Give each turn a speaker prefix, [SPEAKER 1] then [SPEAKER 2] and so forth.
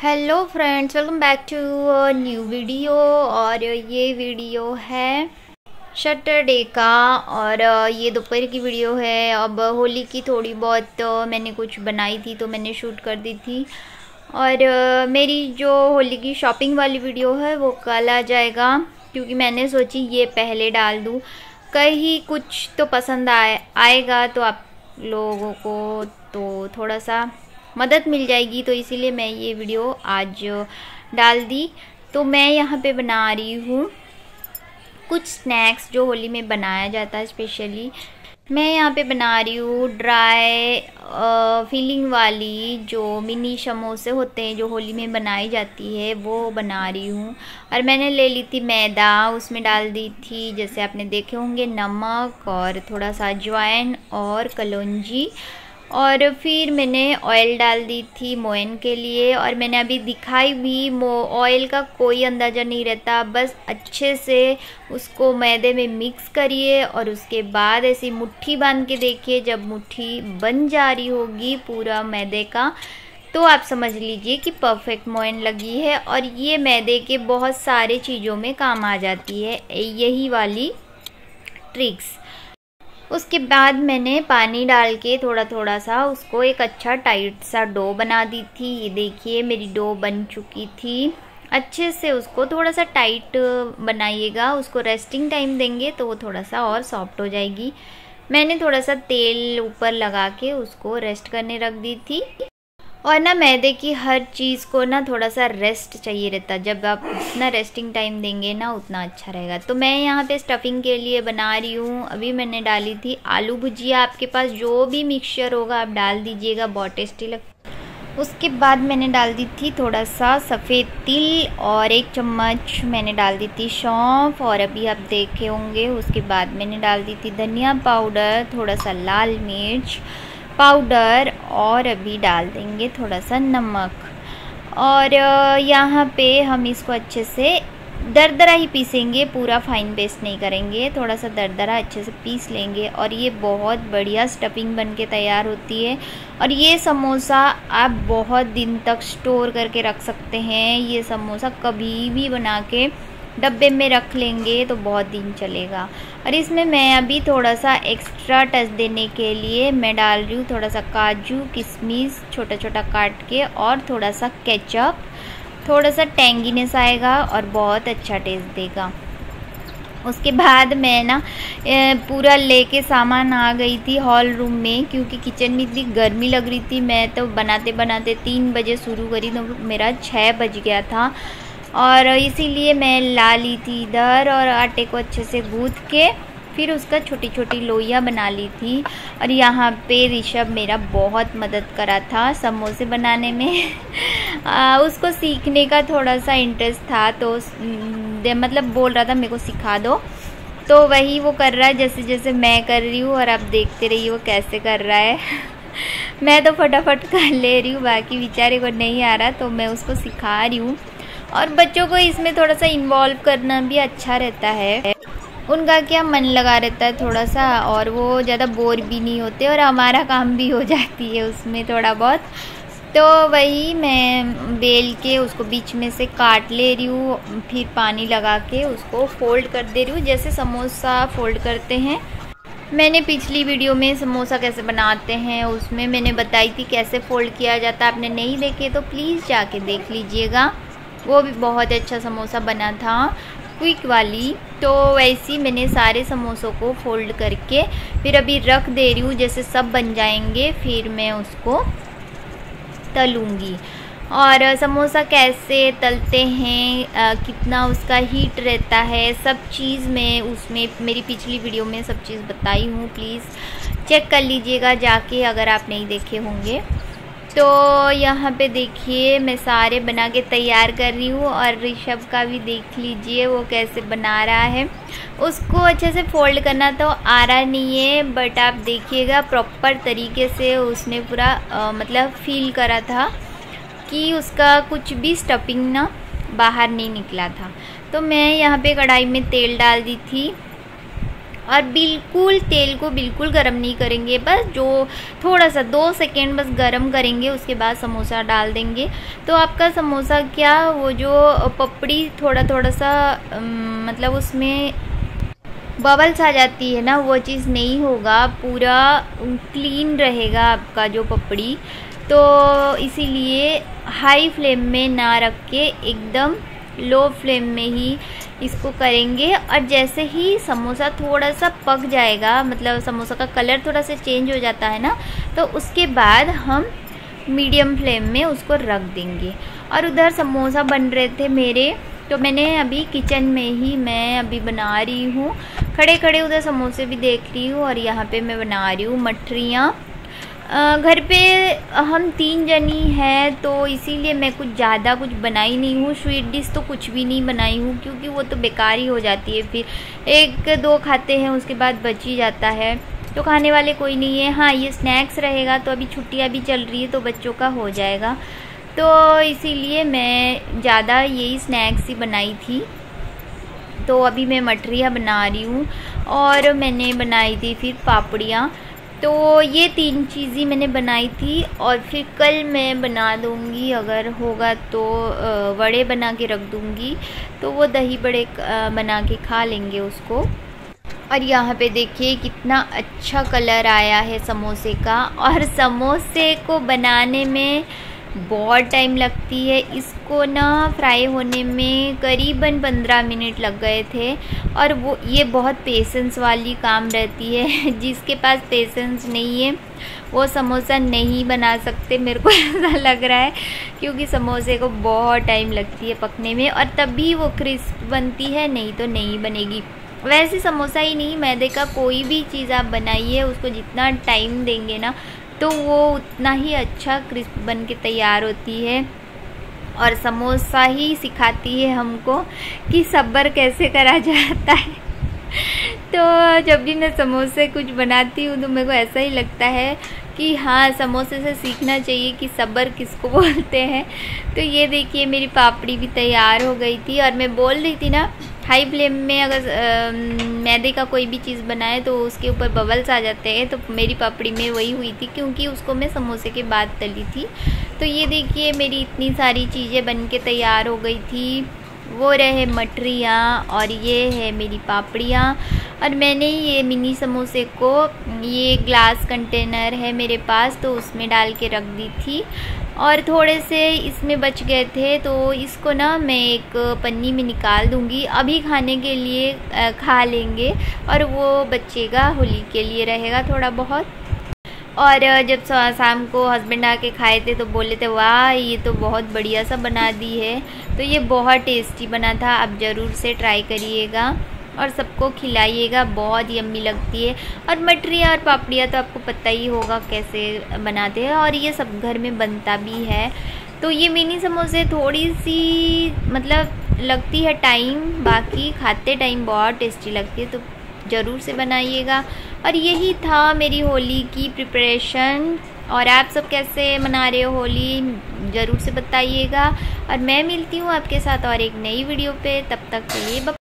[SPEAKER 1] Hello friends, welcome back to new video. और ये video है सैटरडे का और ये दोपहर की वीडियो है। अब होली की थोड़ी बहुत मैंने कुछ बनाई थी तो मैंने शूट कर दी थी। और मेरी जो होली की शॉपिंग वाली वीडियो है वो कल आ जाएगा, क्योंकि मैंने सोची ये पहले डाल दूँ, कहीं कुछ तो पसंद आएगा तो आप लोगों को तो थोड़ा सा मदद मिल जाएगी, तो इसीलिए मैं ये वीडियो आज डाल दी। तो मैं यहाँ पे बना रही हूँ कुछ स्नैक्स जो होली में बनाया जाता है स्पेशली। मैं यहाँ पे बना रही हूँ ड्राई फीलिंग वाली जो मिनी समोसे होते हैं जो होली में बनाई जाती है, वो बना रही हूँ। और मैंने ले ली थी मैदा, उसमें डाल दी थी जैसे आपने देखे होंगे नमक और थोड़ा सा अजवाइन और कलौंजी, और फिर मैंने ऑयल डाल दी थी मोयन के लिए। और मैंने अभी दिखाई भी, ऑयल का कोई अंदाज़ा नहीं रहता, बस अच्छे से उसको मैदे में मिक्स करिए और उसके बाद ऐसी मुट्ठी बांध के देखिए। जब मुट्ठी बन जा रही होगी पूरा मैदे का, तो आप समझ लीजिए कि परफेक्ट मोयन लगी है। और ये मैदे के बहुत सारे चीज़ों में काम आ जाती है यही वाली ट्रिक्स। उसके बाद मैंने पानी डाल के थोड़ा थोड़ा सा उसको एक अच्छा टाइट सा डो बना दी थी। ये देखिए मेरी डो बन चुकी थी अच्छे से। उसको थोड़ा सा टाइट बनाइएगा, उसको रेस्टिंग टाइम देंगे तो वो थोड़ा सा और सॉफ्ट हो जाएगी। मैंने थोड़ा सा तेल ऊपर लगा के उसको रेस्ट करने रख दी थी। और ना मैदे की हर चीज़ को ना थोड़ा सा रेस्ट चाहिए रहता, जब आप उतना रेस्टिंग टाइम देंगे ना उतना अच्छा रहेगा। तो मैं यहाँ पे स्टफिंग के लिए बना रही हूँ। अभी मैंने डाली थी आलू भुजिया, आपके पास जो भी मिक्सचर होगा आप डाल दीजिएगा, बहुत टेस्टी लगता। उसके बाद मैंने डाल दी थी थोड़ा सा सफ़ेद तिल और 1 चम्मच मैंने डाल दी थी सौंफ, और अभी आप देखे होंगे उसके बाद मैंने डाल दी थी धनिया पाउडर, थोड़ा सा लाल मिर्च पाउडर, और अभी डाल देंगे थोड़ा सा नमक। और यहाँ पे हम इसको अच्छे से दरदरा ही पीसेंगे, पूरा फाइन पेस्ट नहीं करेंगे, थोड़ा सा दरदरा अच्छे से पीस लेंगे। और ये बहुत बढ़िया स्टफिंग बन के तैयार होती है। और ये समोसा आप बहुत दिन तक स्टोर करके रख सकते हैं। ये समोसा कभी भी बना के डब्बे में रख लेंगे तो बहुत दिन चलेगा। और इसमें मैं अभी थोड़ा सा एक्स्ट्रा टच देने के लिए मैं डाल रही हूँ थोड़ा सा काजू किशमिश छोटा छोटा काट के, और थोड़ा सा केचप, थोड़ा सा टेंगीनेस आएगा और बहुत अच्छा टेस्ट देगा। उसके बाद मैं ना पूरा लेके सामान आ गई थी हॉल रूम में, क्योंकि किचन में इतनी गर्मी लग रही थी। मैं तो बनाते बनाते 3 बजे शुरू करी तो मेरा 6 बज गया था, और इसीलिए मैं ला ली थी इधर। और आटे को अच्छे से गूँथ के फिर उसका छोटी छोटी लोइयाँ बना ली थी। और यहाँ पे ऋषभ मेरा बहुत मदद करा था समोसे बनाने में उसको सीखने का थोड़ा सा इंटरेस्ट था, तो मतलब बोल रहा था मेरे को सिखा दो, तो वही वो कर रहा है जैसे जैसे मैं कर रही हूँ। और आप देखते रहिए वो कैसे कर रहा है मैं तो फटाफट कर ले रही हूँ, बाकी बेचारे को नहीं आ रहा तो मैं उसको सिखा रही हूँ। और बच्चों को इसमें थोड़ा सा इन्वॉल्व करना भी अच्छा रहता है, उनका क्या मन लगा रहता है थोड़ा सा, और वो ज़्यादा बोर भी नहीं होते और हमारा काम भी हो जाती है उसमें थोड़ा बहुत। तो वही मैं बेल के उसको बीच में से काट ले रही हूँ, फिर पानी लगा के उसको फोल्ड कर दे रही हूँ जैसे समोसा फोल्ड करते हैं। मैंने पिछली वीडियो में समोसा कैसे बनाते हैं उसमें मैंने बताई थी कैसे फोल्ड किया जाता है, आपने नहीं देखे तो प्लीज़ जाके देख लीजिएगा, वो भी बहुत अच्छा समोसा बना था क्विक वाली। तो वैसे ही मैंने सारे समोसों को फोल्ड करके फिर अभी रख दे रही हूँ, जैसे सब बन जाएंगे फिर मैं उसको तलूँगी। और समोसा कैसे तलते हैं, कितना उसका हीट रहता है, सब चीज़ मैं उसमें मेरी पिछली वीडियो में सब चीज़ बताई हूँ, प्लीज़ चेक कर लीजिएगा जाके अगर आप नहीं देखे होंगे। तो यहाँ पे देखिए मैं सारे बना के तैयार कर रही हूँ, और ऋषभ का भी देख लीजिए वो कैसे बना रहा है। उसको अच्छे से फोल्ड करना तो आ रहा नहीं है, बट आप देखिएगा प्रॉपर तरीके से उसने पूरा मतलब फील करा था कि उसका कुछ भी स्टफिंग ना बाहर नहीं निकला था। तो मैं यहाँ पे कढ़ाई में तेल डाल दी थी और बिल्कुल तेल को बिल्कुल गरम नहीं करेंगे, बस जो थोड़ा सा 2 सेकेंड बस गरम करेंगे, उसके बाद समोसा डाल देंगे। तो आपका समोसा क्या, वो जो पपड़ी थोड़ा थोड़ा सा मतलब उसमें बबल्स आ जाती है ना, वो चीज़ नहीं होगा, पूरा क्लीन रहेगा आपका जो पपड़ी। तो इसीलिए हाई फ्लेम में ना रख के एकदम लो फ्लेम में ही इसको करेंगे। और जैसे ही समोसा थोड़ा सा पक जाएगा, मतलब समोसा का कलर थोड़ा सा चेंज हो जाता है ना, तो उसके बाद हम मीडियम फ्लेम में उसको रख देंगे। और उधर समोसा बन रहे थे मेरे, तो मैंने अभी किचन में ही मैं अभी बना रही हूँ, खड़े खड़े उधर समोसे भी देख रही हूँ और यहाँ पे मैं बना रही हूँ मठरियाँ। घर पे हम 3 जनी हैं, तो इसीलिए मैं कुछ ज़्यादा कुछ बनाई नहीं हूँ। स्वीट डिश तो कुछ भी नहीं बनाई हूँ, क्योंकि वो तो बेकार ही हो जाती है, फिर 1-2 खाते हैं, उसके बाद बच ही जाता है, तो खाने वाले कोई नहीं है। हाँ, ये स्नैक्स रहेगा, तो अभी छुट्टियाँ भी चल रही है तो बच्चों का हो जाएगा, तो इसीलिए मैं ज़्यादा यही स्नैक्स ही बनाई थी। तो अभी मैं मठरियाँ बना रही हूँ और मैंने बनाई थी फिर पापड़ियाँ। तो ये 3 चीज़ें मैंने बनाई थी, और फिर कल मैं बना दूँगी, अगर होगा तो वड़े बना के रख दूँगी, तो वो दही बड़े बना के खा लेंगे उसको। और यहाँ पे देखिए कितना अच्छा कलर आया है समोसे का, और समोसे को बनाने में बहुत टाइम लगती है। इसको ना फ्राई होने में करीबन 15 मिनट लग गए थे, और वो ये बहुत पेशेंस वाली काम रहती है। जिसके पास पेशेंस नहीं है वो समोसा नहीं बना सकते, मेरे को ऐसा लग रहा है, क्योंकि समोसे को बहुत टाइम लगती है पकने में, और तभी वो क्रिस्प बनती है, नहीं तो नहीं बनेगी। वैसे समोसा ही नहीं, मैदे का कोई भी चीज़ आप बनाइए, उसको जितना टाइम देंगे ना, तो वो उतना ही अच्छा क्रिस्प बन के तैयार होती है। और समोसा ही सिखाती है हमको कि सब्र कैसे करा जाता है। तो जब भी मैं समोसे कुछ बनाती हूँ तो मेरे को ऐसा ही लगता है कि हाँ, समोसे से सीखना चाहिए कि सब्र किसको बोलते हैं। तो ये देखिए मेरी पापड़ी भी तैयार हो गई थी, और मैं बोल रही थी ना, हाई फ्लेम में अगर मैदे का कोई भी चीज़ बनाए तो उसके ऊपर बबल्स आ जाते हैं, तो मेरी पापड़ी में वही हुई थी, क्योंकि उसको मैं समोसे के बाद तली थी। तो ये देखिए मेरी इतनी सारी चीज़ें बन के तैयार हो गई थी। वो रहे मठरियाँ और ये है मेरी पापड़ियाँ। और मैंने ये मिनी समोसे को, ये ग्लास कंटेनर है मेरे पास, तो उसमें डाल के रख दी थी, और थोड़े से इसमें बच गए थे, तो इसको ना मैं एक पन्नी में निकाल दूँगी। अभी खाने के लिए खा लेंगे, और वो बचेगा, होली के लिए रहेगा थोड़ा बहुत। और जब शाम को हस्बैंड आके खाए थे तो बोले थे वाह, ये तो बहुत बढ़िया सा बना दी है। तो ये बहुत टेस्टी बना था, आप ज़रूर से ट्राई करिएगा और सबको खिलाइएगा, बहुत यम्मी लगती है। और मठरियाँ और पापड़ियाँ तो आपको पता ही होगा कैसे बनाते हैं, और ये सब घर में बनता भी है। तो ये मिनी समोसे थोड़ी सी मतलब लगती है टाइम, बाकी खाते टाइम बहुत टेस्टी लगती है, तो ज़रूर से बनाइएगा। और यही था मेरी होली की प्रिपरेशन, और आप सब कैसे मना रहे हो होली, ज़रूर से बताइएगा। और मैं मिलती हूँ आपके साथ और एक नई वीडियो पे, तब तक के लिए